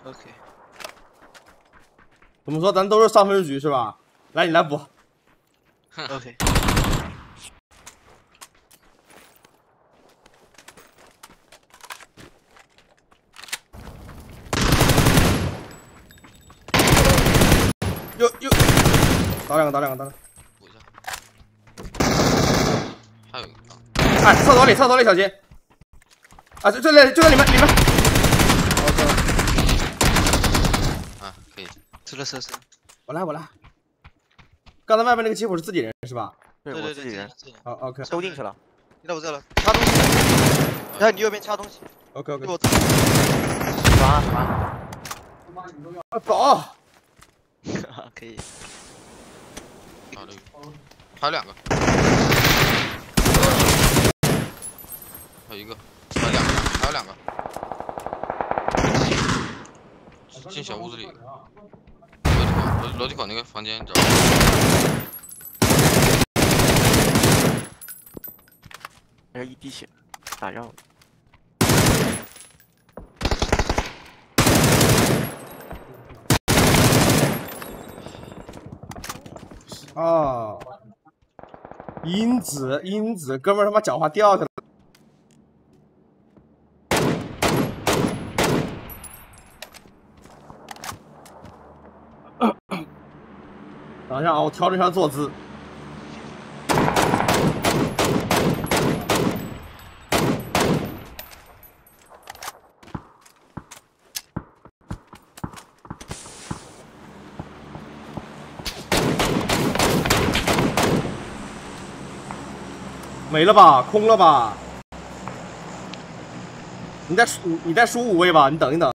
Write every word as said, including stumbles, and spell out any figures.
OK。 怎么说？咱都是上分局是吧？来，你来补。 OK。 又又打两个，打两个，打两个。 补一下。还有一个。 哎，厕所里，厕所里，小心！啊，就就在就在里面，里面。OK。 啊，可以。 吃了射射。 我来，我来。刚才外面那个吉普是自己人是吧？ 对对对，自己人。 好 ，OK。 收进去了。 你到我这了，掐东西。然后你右边掐东西。 OK OK。 我抓抓。 啊，走。 可以。 还有还有两个。还有一个，还有两个，还有两个。进小屋子里。楼梯口，楼梯口那个房间找。 还是一滴血，打药了。 哦，英子，英子，哥们儿他妈脚滑掉下来。等一下啊，我调整一下坐姿。没了吧，空了吧？你再你你再输五位吧，你等一等。